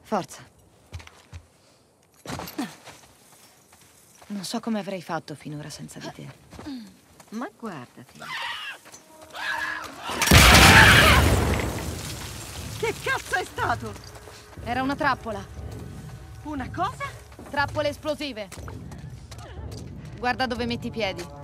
Forza. Non so come avrei fatto finora senza di te. Ma guardati. Che cazzo è stato? Era una trappola. Una cosa? Trappole esplosive. Guarda dove metti i piedi.